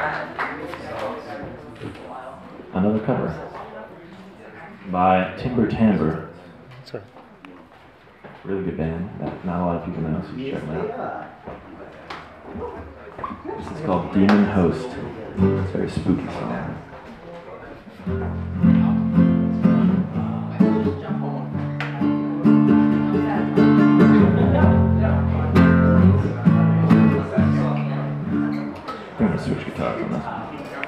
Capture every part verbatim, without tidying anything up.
Another cover by Timber Timbre. Sure. Really good band that not a lot of people know, so you should check them out. This is called Demon Host. It's a very spooky song. I'm gonna switch guitars on this one.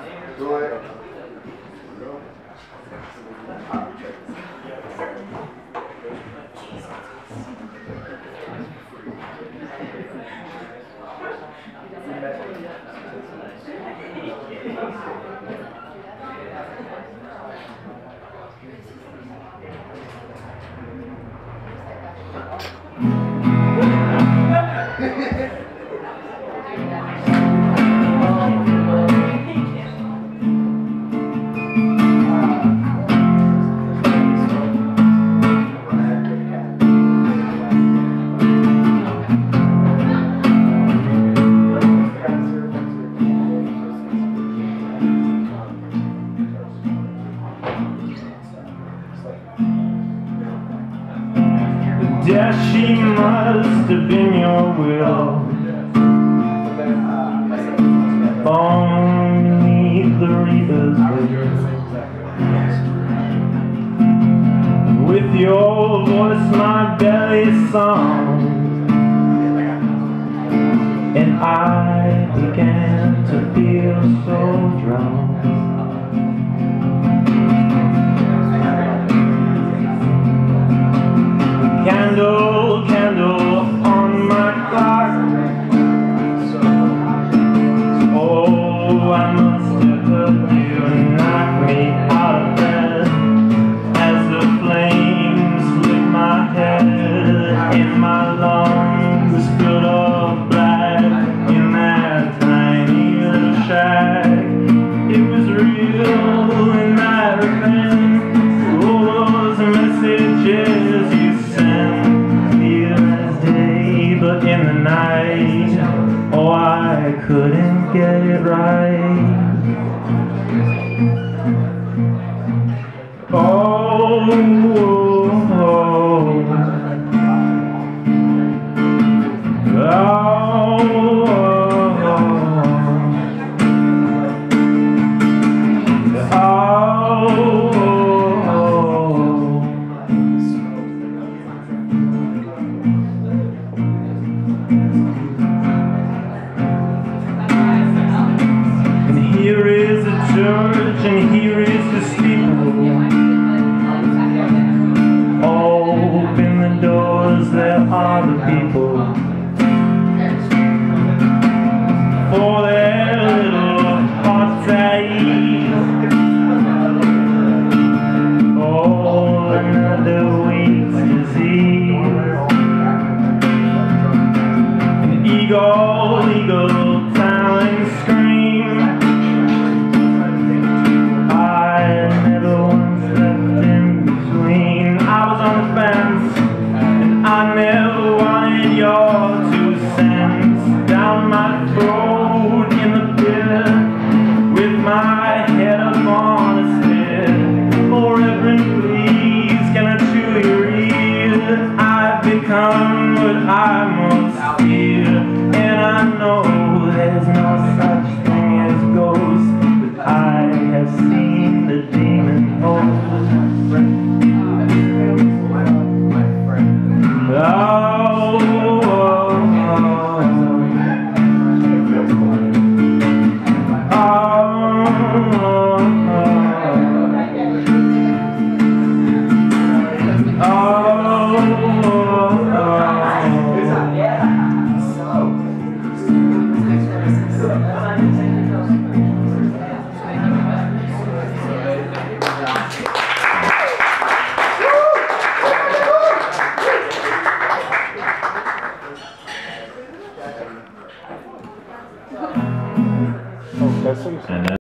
Death, she must have been your will, born beneath the reaper's wheel. With your voice my belly sung, and I began to feel so drunk. Candle, candle on my clock. Oh, I must have heard you knock me out of bed as the flames lit my head and my lungs filled up black in that tiny little shack. It was real in that event. All those messages you but in the night, oh, I couldn't get it right. Oh, oh, oh, here is a church and here is the steeple. Open the doors, there are the people. For their little hearts at ease. Oh, another week's disease. An eagle, eagle, talent scream. I never wanted your two cents down my throat in the pit with my head up on a stick. Oh, Reverend, please, can I chew your ear? I've become what I most fear, and I know there's no such thing as ghosts, but I have seen the demon host. Oh, oh, oh, oh, oh, oh.